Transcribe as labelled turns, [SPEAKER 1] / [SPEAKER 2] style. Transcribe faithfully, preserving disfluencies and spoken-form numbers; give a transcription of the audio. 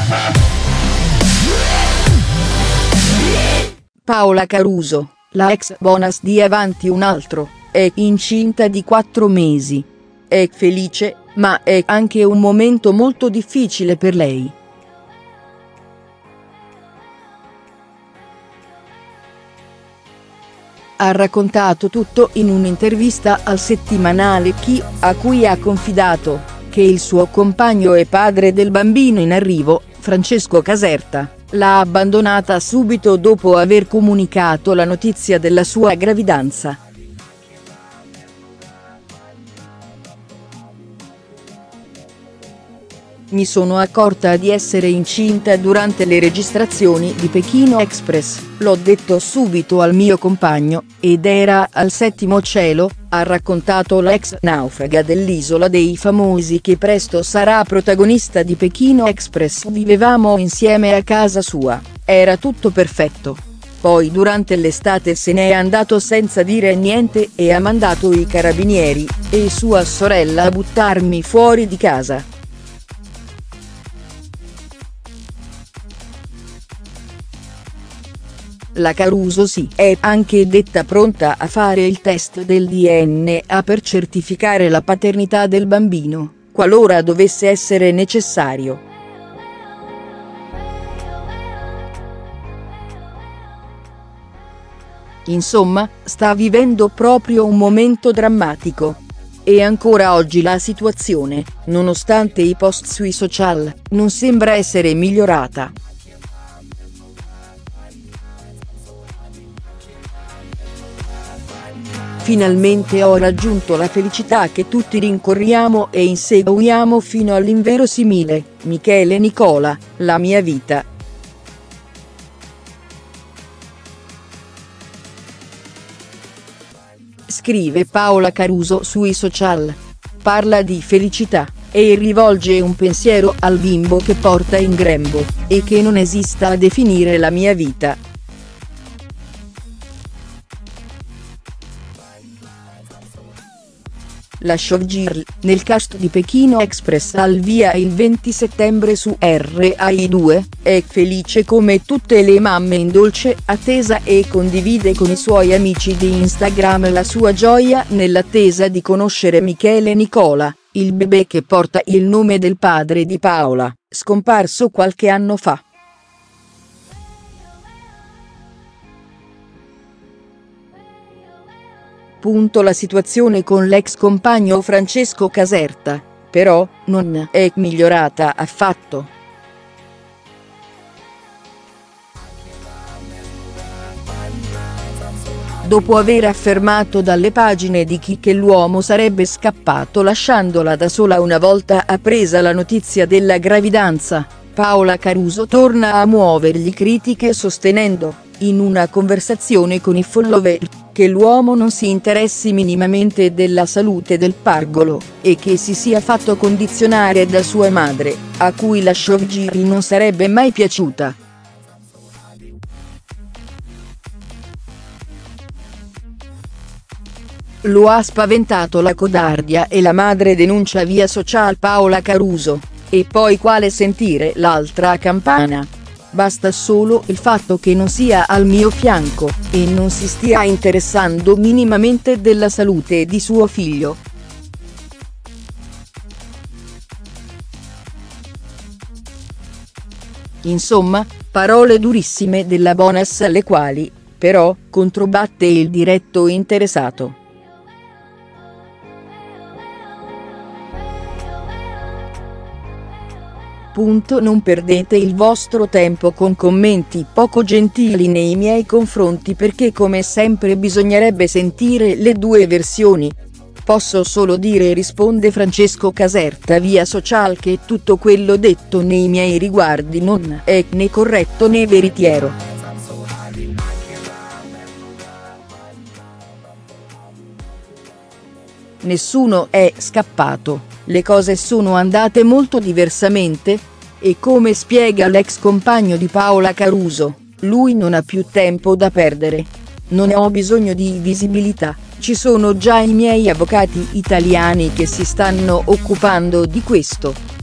[SPEAKER 1] Paola Caruso, la ex bonus di Avanti un altro, è incinta di quattro mesi. È felice, ma è anche un momento molto difficile per lei. Ha raccontato tutto in un'intervista al settimanale Chi, a cui ha confidato che il suo compagno e padre del bambino in arrivo, Francesco Caserta, l'ha abbandonata subito dopo aver comunicato la notizia della sua gravidanza. Mi sono accorta di essere incinta durante le registrazioni di Pechino Express, l'ho detto subito al mio compagno, ed era al settimo cielo, ha raccontato l'ex naufraga dell'Isola dei Famosi che presto sarà protagonista di Pechino Express. Vivevamo insieme a casa sua, era tutto perfetto. Poi durante l'estate se n'è andato senza dire niente e ha mandato i carabinieri e sua sorella a buttarmi fuori di casa. La Caruso si è anche detta pronta a fare il test del D N A per certificare la paternità del bambino, qualora dovesse essere necessario. Insomma, sta vivendo proprio un momento drammatico. E ancora oggi la situazione, nonostante i post sui social, non sembra essere migliorata. Finalmente ho raggiunto la felicità che tutti rincorriamo e inseguiamo fino all'inverosimile, Michele Nicola, la mia vita. Scrive Paola Caruso sui social. Parla di felicità, e rivolge un pensiero al bimbo che porta in grembo, e che non esista a definire la mia vita. La showgirl, nel cast di Pechino Express al via il venti settembre su R A I due, è felice come tutte le mamme in dolce attesa e condivide con i suoi amici di Instagram la sua gioia nell'attesa di conoscere Michele Nicola, il bebè che porta il nome del padre di Paola, scomparso qualche anno fa. Punto la situazione con l'ex compagno Francesco Caserta, però, non è migliorata affatto. Dopo aver affermato dalle pagine di Chi che l'uomo sarebbe scappato lasciandola da sola una volta appresa la notizia della gravidanza, Paola Caruso torna a muovergli critiche sostenendo, in una conversazione con i follower, che l'uomo non si interessi minimamente della salute del pargolo, e che si sia fatto condizionare da sua madre, a cui la showgirl non sarebbe mai piaciuta. Lo ha spaventato la codardia e la madre denuncia via social Paola Caruso, e poi quale sentire l'altra campana? Basta solo il fatto che non sia al mio fianco, e non si stia interessando minimamente della salute di suo figlio. Insomma, parole durissime della bonus alle quali, però, controbatte il diretto interessato. Punto. Non perdete il vostro tempo con commenti poco gentili nei miei confronti perché come sempre bisognerebbe sentire le due versioni. Posso solo dire, risponde Francesco Caserta via social, che tutto quello detto nei miei riguardi non è né corretto né veritiero. Nessuno è scappato. Le cose sono andate molto diversamente, e come spiega l'ex compagno di Paola Caruso, lui non ha più tempo da perdere. Non ho bisogno di visibilità, ci sono già i miei avvocati italiani che si stanno occupando di questo.